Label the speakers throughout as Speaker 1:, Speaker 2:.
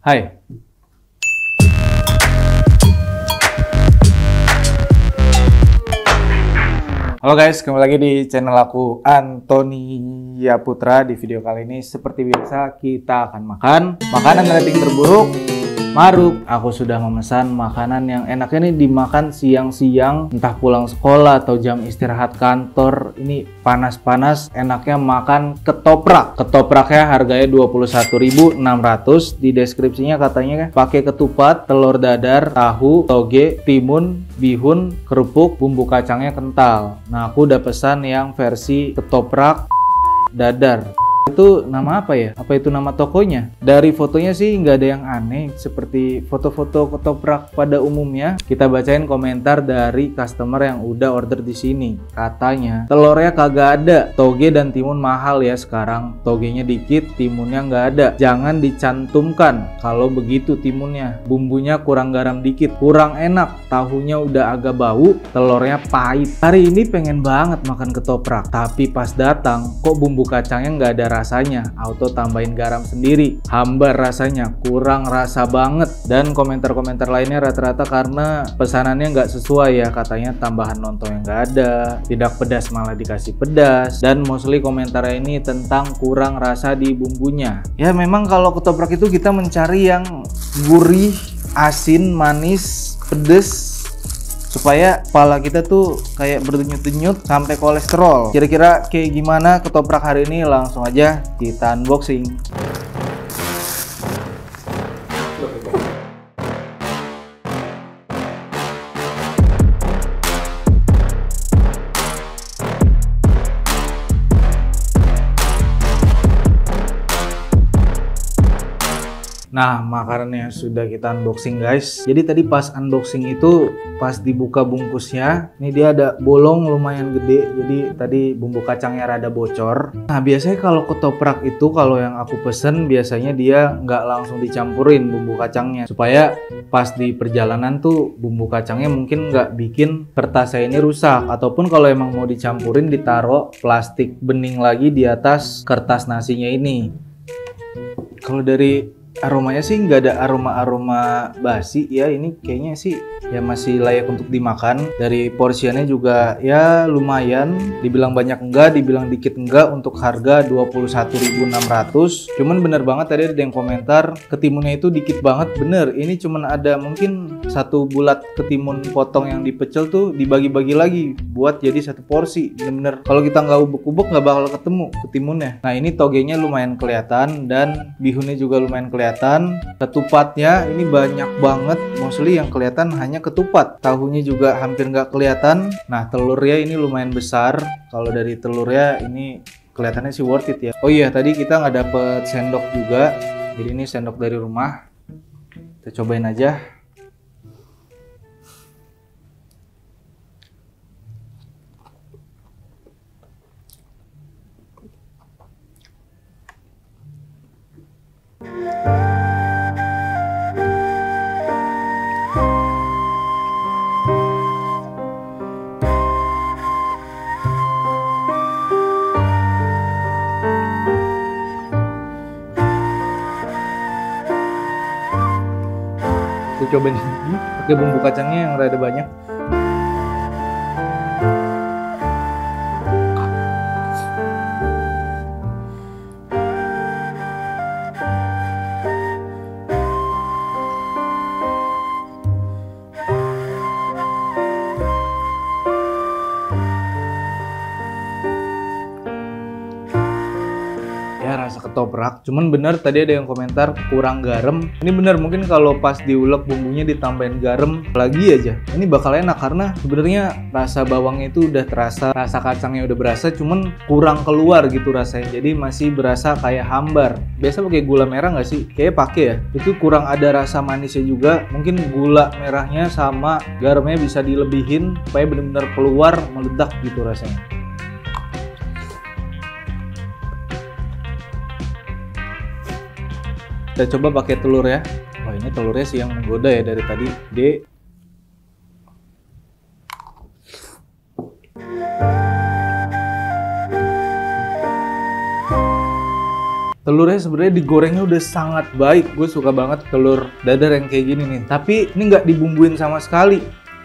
Speaker 1: Hai. Halo guys, kembali lagi di channel aku Antonia Putra. Di video kali ini seperti biasa kita akan makan makanan rating terburuk Maruk. Aku sudah memesan makanan yang enaknya nih dimakan siang-siang, entah pulang sekolah atau jam istirahat kantor. Ini panas-panas, enaknya makan ketoprak. Ketopraknya harganya 21.600. Di deskripsinya katanya pakai ketupat, telur dadar, tahu, toge, timun, bihun, kerupuk, bumbu kacangnya kental. Nah, aku udah pesan yang versi ketoprak dadar. Itu nama apa ya? Apa itu nama tokonya? Dari fotonya sih nggak ada yang aneh seperti foto-foto ketoprak pada umumnya. Kita bacain komentar dari customer yang udah order di sini. Katanya telurnya kagak ada, toge dan timun mahal ya sekarang. Togenya dikit, timunnya nggak ada. Jangan dicantumkan kalau begitu timunnya. Bumbunya kurang garam dikit, kurang enak. Tahunya udah agak bau, telurnya pahit. Hari ini pengen banget makan ketoprak, tapi pas datang kok bumbu kacangnya nggak ada rasanya, auto tambahin garam sendiri, hambar rasanya, kurang rasa banget. Dan komentar-komentar lainnya rata-rata karena pesanannya nggak sesuai ya, katanya tambahan lontong yang nggak ada, tidak pedas malah dikasih pedas, dan mostly komentar ini tentang kurang rasa di bumbunya. Ya memang kalau ketoprak itu kita mencari yang gurih, asin, manis, pedes, supaya kepala kita tuh kayak berdenyut-denyut sampai kolesterol. Kira-kira kayak gimana ketoprak hari ini? Langsung aja kita unboxing. Nah, makanannya sudah kita unboxing guys. Jadi tadi pas unboxing itu, pas dibuka bungkusnya, ini dia ada bolong lumayan gede. Jadi tadi bumbu kacangnya rada bocor. Nah, biasanya kalau ketoprak itu, kalau yang aku pesen biasanya dia nggak langsung dicampurin bumbu kacangnya, supaya pas di perjalanan tuh bumbu kacangnya mungkin nggak bikin kertas saya ini rusak. Ataupun kalau emang mau dicampurin, ditaruh plastik bening lagi di atas kertas nasinya ini. Kalau dari aromanya sih nggak ada aroma-aroma basi ya, ini kayaknya sih ya masih layak untuk dimakan. Dari porsiannya juga ya lumayan, dibilang banyak enggak, dibilang dikit enggak. Untuk harga 21.600. Cuman bener banget tadi ada yang komentar ketimunnya itu dikit banget. Bener, ini cuman ada mungkin satu bulat ketimun potong yang dipecel tuh dibagi-bagi lagi buat jadi satu porsi. Bener-bener kalau kita nggak ubek-ubek nggak bakal ketemu ketimunnya. Nah, ini togenya lumayan kelihatan dan bihunnya juga lumayan kelihatan. Ketupatnya ini banyak banget, mostly yang kelihatan hanya ketupat. Tahunya juga hampir nggak kelihatan. Nah, telurnya ini lumayan besar. Kalau dari telurnya ini kelihatannya sih worth it ya. Oh iya, tadi kita nggak dapet sendok juga, jadi ini sendok dari rumah. Kita cobain aja. Kita cobain lagi pakai bumbu kacangnya yang rada banyak. Ya, rasa ketoprak, cuman bener tadi ada yang komentar kurang garam. Ini bener, mungkin kalau pas diulek bumbunya ditambahin garam lagi aja, ini bakal enak. Karena sebenarnya rasa bawangnya itu udah terasa, rasa kacangnya udah berasa, cuman kurang keluar gitu rasanya. Jadi masih berasa kayak hambar. Biasa pakai gula merah nggak sih? Kayaknya pakai ya. Itu kurang ada rasa manisnya juga. Mungkin gula merahnya sama garamnya bisa dilebihin supaya bener-bener keluar meledak gitu rasanya. Kita coba pakai telur ya. Wah, ini telurnya sih yang menggoda ya dari tadi. Telurnya sebenarnya digorengnya udah sangat baik. Gue suka banget telur dadar yang kayak gini nih. Tapi ini nggak dibumbuin sama sekali.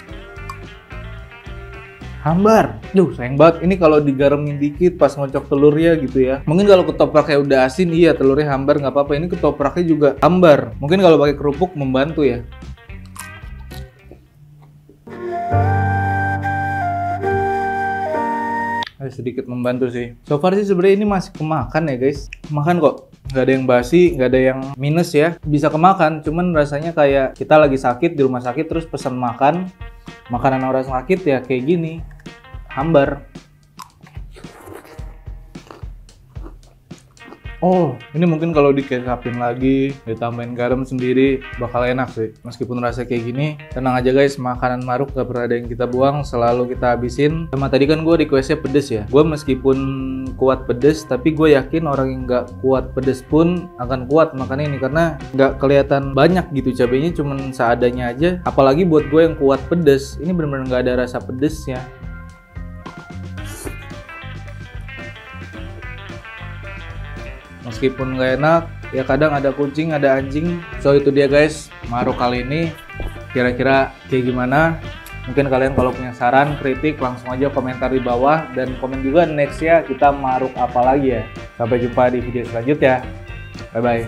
Speaker 1: Hambar. Duh, sayang banget. Ini kalau digaremin dikit pas ngocok telurnya gitu ya. Mungkin kalau ketopraknya udah asin, iya telurnya hambar nggak apa-apa. Ini ketopraknya juga hambar. Mungkin kalau pakai kerupuk membantu ya. Sedikit membantu sih. So far sih sebenarnya ini masih kemakan ya guys. Makan kok. Nggak ada yang basi, nggak ada yang minus ya. Bisa kemakan, cuman rasanya kayak kita lagi sakit di rumah sakit terus pesan makan. Makanan orang sakit ya kayak gini. Hambar. Oh, ini mungkin kalau dikecapin lagi, ditambahin garam sendiri, bakal enak sih. Meskipun rasa kayak gini, tenang aja guys, makanan Maruk gak pernah ada yang kita buang, selalu kita habisin. Sama tadi kan gue requestnya pedes ya. Gue meskipun kuat pedes, tapi gue yakin orang yang gak kuat pedes pun akan kuat makan ini. Karena gak kelihatan banyak gitu cabenya, cuman seadanya aja. Apalagi buat gue yang kuat pedes, ini bener-bener gak ada rasa pedesnya. Meskipun nggak enak, ya kadang ada kucing, ada anjing. So itu dia guys, Maruk kali ini. Kira-kira kayak gimana? Mungkin kalian kalau punya saran, kritik, langsung aja komentar di bawah. Dan komen juga next ya kita Maruk apa lagi ya. Sampai jumpa di video selanjutnya. Bye-bye.